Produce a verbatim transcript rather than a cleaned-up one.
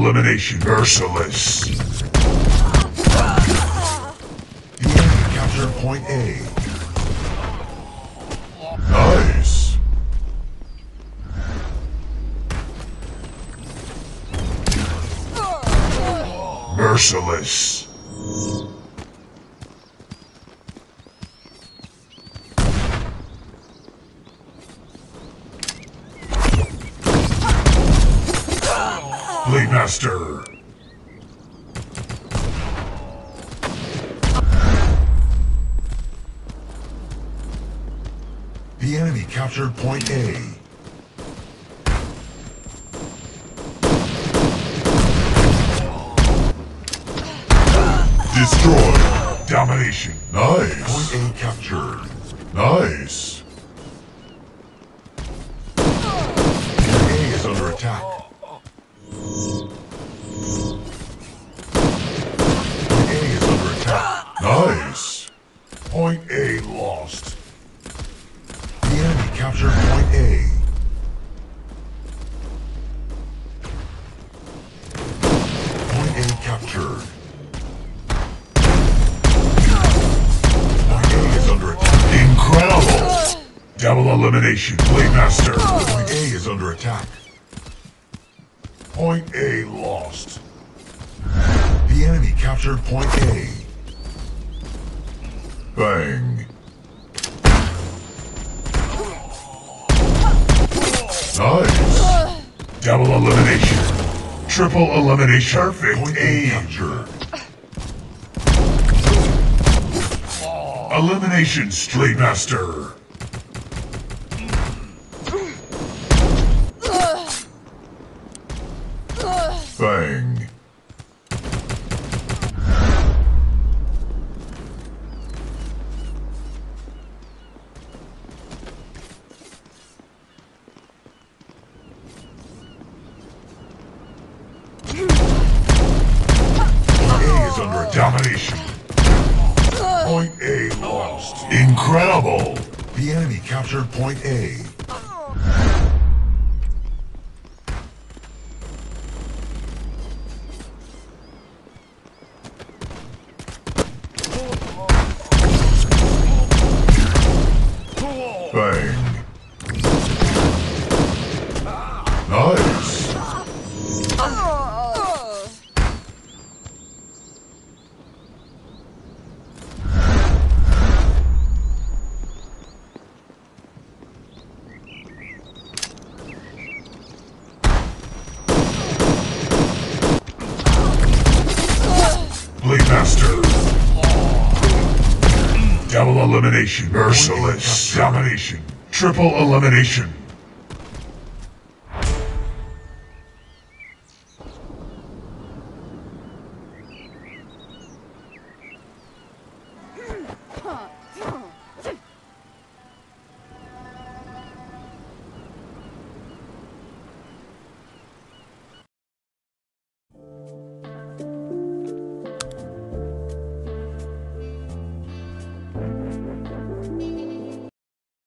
elimination. Merciless. The enemy captured point A. Nice. Merciless. Blade Master. The enemy captured point A. Destroy. Domination. Nice. Point A captured. Nice. Point A is under attack. Point A is under attack. Nice. Point A lost. The enemy captured point A. Point A captured. Point A is under attack. Incredible! Double elimination, Blade Master. Point A is under attack. Point A lost. The enemy captured point A. Bang. Nice. Double elimination. Triple elimination. Perfect. Point A captured. Elimination, Blade Master. Bang. A is under domination. Point A lost. Incredible. The enemy captured point A. Bang. Nice. Blade Master. Double elimination. Merciless. Domination. Triple elimination.